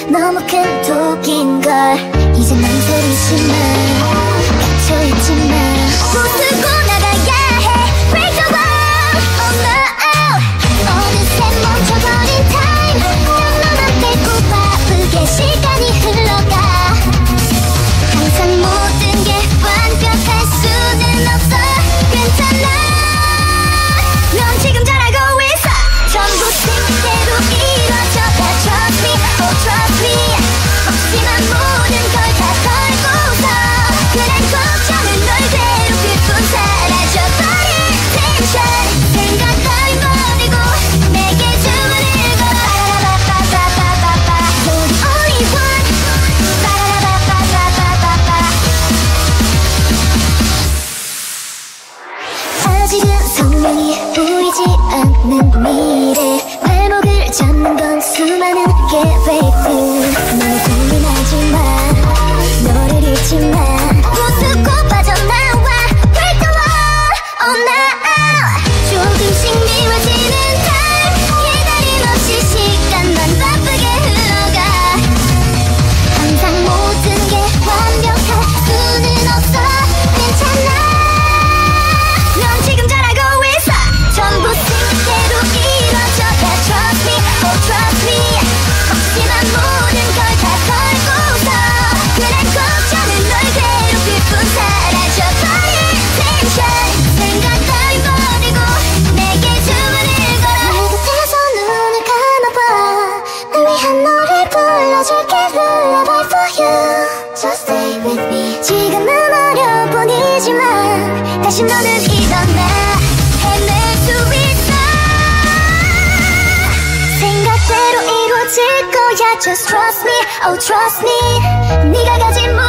너무 큰 독인걸. 이제 망설이지마, 갇혀있지마. 부수고 나가야 해. Break the wall, oh no. 어느새 멈춰버린 time. 난 너만 빼고 바쁘게 시간이 흘러가. 항상 모든 게 완벽할 수는 없어. 괜찮아, 넌 지금 잘하고 있어. 전부 뜻대로 이루어져. 다 trust me, oh trust me. 없지만 모든 걸 다 걸고서 그런 걱정은 널 괴롭힐 뿐. 사라져버릴 텐션. 생각 따윈 버리고 내게 주문을 걸어. 빠라바바바바바바. You're the only one. 빠라바바바바바바. 아직은 선명히 보이지 않는 미래. 발목을 잡는 건 수많은 계획들. 너무 고민하지마, 너를 잊지마. 부수고 빠져나와. Break the wall, oh no. 조금씩 미워지는 time. 기다림 없이 시간만 바쁘게 흘러가. 항상 모든 게 완벽할 수는 없어. 괜찮아, 넌 지금 잘하고 있어. 전부 뜻대로 이루어져. 다 trust me, oh trust me. 없지만 모든 걸 다 걸고서 그런 걱정은 널 괴롭힐 뿐. 사라져버릴 텐션. 생각 따윈 버리고 내게 주문을 걸어. 내 곁에서 눈을 감아봐. 널 위한 노래 불러줄게. Lullaby for you. Just stay with me. 지금은 어려운 뿐이지만 다시 너는 일어나. 해낼 수 있어. 생각대로 이루어질 거야. Just trust me, oh trust me. 네가 가진